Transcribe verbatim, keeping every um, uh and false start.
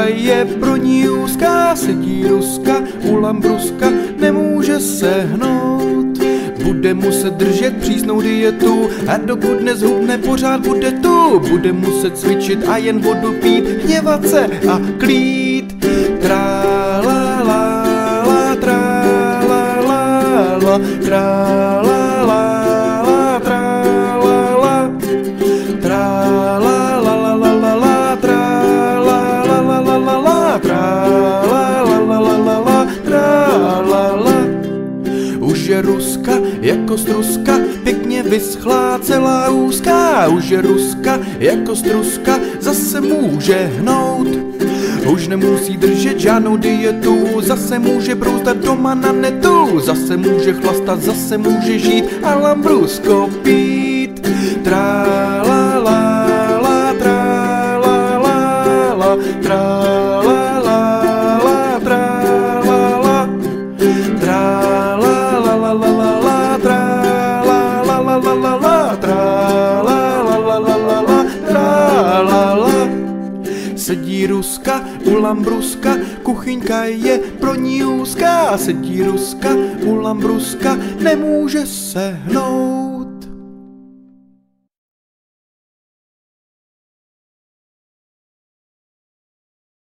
je pro ní úzká, sedí Ruska u Lambruska, nemůže sehnout. Bude muset držet přísnou dietu a dokud nezhubne, pořád bude tu. Bude muset cvičit a jen vodu pít, hněvat se a klít. Trá la la la, trá la la la, trá la la la, trá la la, trá la la la la la la, trá la la la la la la, trá la la la la la la, trá la la. Už je Ruska jako struska, pěkně vyschlá celá úzká. Už je Ruska jako struska, zase může hnout. Už nemusí držet žádnou dietu, zase může brouzdat doma na netu. Zase může chlastat, zase může žít a Lambrusko pít. Trá la la la, trá la la la, trá la la la, trá la la, trá la la la la la la, trá la la la la la la, trá la la la la la la, trá la la. Sedí Ruska u Lambruska, kuchyňka je pro ní úzká. Sedí Ruska u Lambruska, nemůže sehnout.